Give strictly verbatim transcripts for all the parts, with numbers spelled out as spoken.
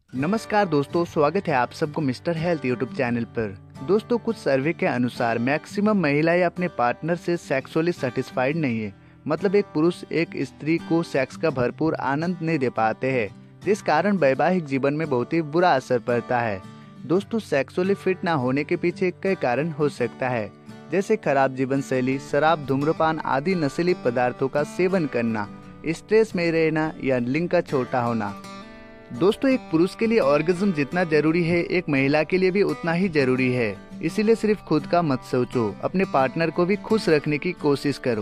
नमस्कार दोस्तों, स्वागत है आप सबको मिस्टर हेल्थ यूट्यूब चैनल पर। दोस्तों, कुछ सर्वे के अनुसार मैक्सिमम महिलाएं अपने पार्टनर से सेक्सुअली सेटिस्फाइड नहीं है। मतलब एक पुरुष एक स्त्री को सेक्स का भरपूर आनंद नहीं दे पाते हैं, जिस कारण वैवाहिक जीवन में बहुत ही बुरा असर पड़ता है। दोस्तों, सेक्सुअली फिट ना होने के पीछे कई कारण हो सकता है, जैसे खराब जीवन शैली, शराब, धूम्रपान आदि नशीली पदार्थों का सेवन करना, स्ट्रेस में रहना या लिंग का छोटा होना। दोस्तों, एक पुरुष के लिए ऑर्गेज्म जितना जरूरी है, एक महिला के लिए भी उतना ही जरूरी है। इसीलिए सिर्फ खुद का मत सोचो, अपने पार्टनर को भी खुश रखने की कोशिश करो।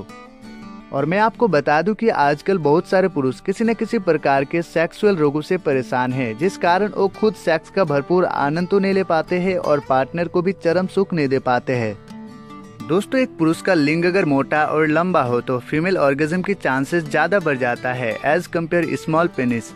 और मैं आपको बता दूं कि आजकल बहुत सारे पुरुष किसी न किसी प्रकार के सेक्सुअल रोगों से परेशान हैं, जिस कारण वो खुद सेक्स का भरपूर आनंद तो नहीं ले पाते हैं और पार्टनर को भी चरम सुख नहीं दे पाते हैं। दोस्तों, एक पुरुष का लिंग अगर मोटा और लंबा हो तो फीमेल ऑर्गेज्म की चांसेस ज्यादा बढ़ जाता है as compare small penis.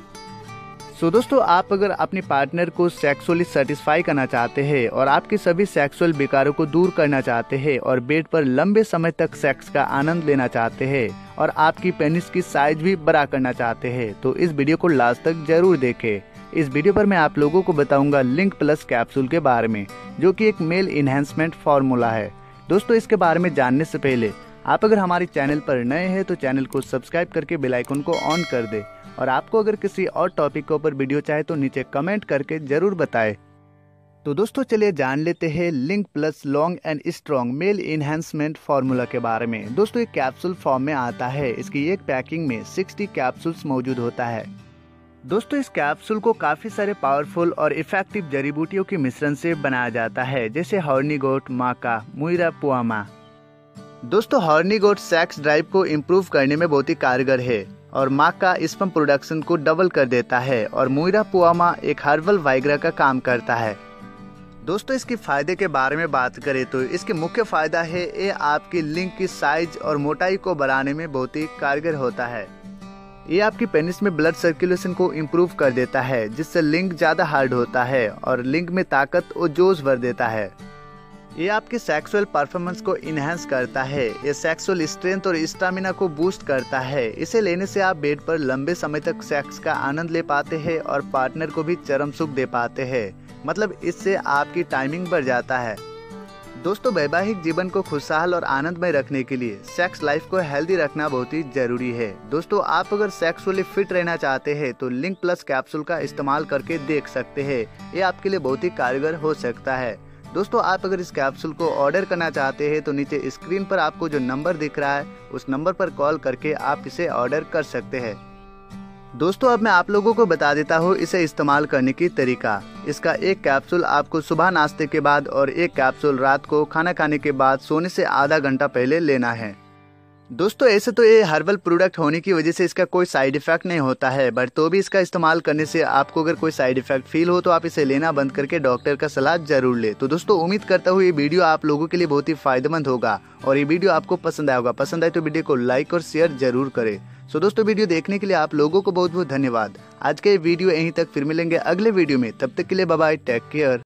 So so, दोस्तों, आप अगर अपने पार्टनर को सेक्सुअली सेटिस्फाई करना चाहते हैं और आपके सभी सेक्सुअल विकारों को दूर करना चाहते हैं और बेड पर लंबे समय तक सेक्स का आनंद लेना चाहते हैं और आपकी पेनिस की साइज भी बड़ा करना चाहते हैं, तो इस वीडियो को लास्ट तक जरूर देखें। इस वीडियो पर मैं आप लोगों को बताऊंगा लिंक प्लस कैप्सूल के बारे में, जो कि एक मेल इन्हेंसमेंट फार्मूला है। दोस्तों, इसके बारे में जानने से पहले आप अगर हमारे चैनल पर नए हैं तो चैनल को सब्सक्राइब करके बेल आइकन को ऑन कर दे। और आपको अगर किसी और टॉपिक के ऊपर वीडियो चाहे तो नीचे कमेंट करके जरूर बताएं। तो दोस्तों, चलिए जान लेते हैं link plus long and strong male enhancement formula के बारे में। दोस्तों, ये कैप्सूल फॉर्म में आता है। इसकी एक पैकिंग में साठ कैप्सूल्स मौजूद होता है। दोस्तों, इस कैप्सूल को काफी सारे पावरफुल और इफेक्टिव जड़ी बूटियों के मिश्रण से बनाया जाता है, जैसे हॉर्नी गोट, माका, मुइरा पुआमा। दोस्तों, हॉर्नी गोट सेक्स ड्राइव को इम्प्रूव करने में बहुत ही कारगर है और माका स्पर्म प्रोडक्शन को डबल कर देता है और मुइरा पुआमा एक हर्बल वाइग्रा का काम करता है। दोस्तों, इसके फायदे के बारे में बात करें तो इसके मुख्य फायदा है ये आपकी लिंग की साइज और मोटाई को बढ़ाने में बहुत ही कारगर होता है। ये आपकी पेनिस में ब्लड सर्कुलेशन को इम्प्रूव कर देता है, जिससे लिंग ज्यादा हार्ड होता है और लिंग में ताकत और जोश भर देता है। ये आपके सेक्सुअल परफॉर्मेंस को इनहेंस करता है। ये सेक्सुअल स्ट्रेंथ और स्टैमिना को बूस्ट करता है। इसे लेने से आप बेड पर लंबे समय तक सेक्स का आनंद ले पाते हैं और पार्टनर को भी चरम सुख दे पाते हैं। मतलब इससे आपकी टाइमिंग बढ़ जाता है। दोस्तों, वैवाहिक जीवन को खुशहाल और आनंदमय रखने के लिए सेक्स लाइफ को हेल्दी रखना बहुत ही जरूरी है। दोस्तों, आप अगर सेक्सुअली फिट रहना चाहते हैं तो लिंक प्लस कैप्सूल का इस्तेमाल करके देख सकते हैं। ये आपके लिए बहुत ही कारगर हो सकता है। दोस्तों, आप अगर इस कैप्सूल को ऑर्डर करना चाहते हैं तो नीचे स्क्रीन पर आपको जो नंबर दिख रहा है उस नंबर पर कॉल करके आप इसे ऑर्डर कर सकते हैं। दोस्तों, अब मैं आप लोगों को बता देता हूँ इसे इस्तेमाल करने की तरीका। इसका एक कैप्सूल आपको सुबह नाश्ते के बाद और एक कैप्सूल रात को खाना खाने के बाद सोने से आधा घंटा पहले लेना है। दोस्तों, ऐसे तो ये हर्बल प्रोडक्ट होने की वजह से इसका कोई साइड इफेक्ट नहीं होता है, बट तो भी इसका इस्तेमाल करने से आपको अगर कोई साइड इफेक्ट फील हो तो आप इसे लेना बंद करके डॉक्टर का सलाह जरूर ले। तो दोस्तों, उम्मीद करता हूँ ये वीडियो आप लोगों के लिए बहुत ही फायदेमंद होगा और ये वीडियो आपको पसंद आया होगा। पसंद आए तो वीडियो को लाइक और शेयर जरूर करें। सो दोस्तों, वीडियो देखने के लिए आप लोगों को बहुत बहुत धन्यवाद। आज का ये वीडियो यहीं तक, फिर मिलेंगे अगले वीडियो में। तब तक के लिए बाय बाय, टेक केयर।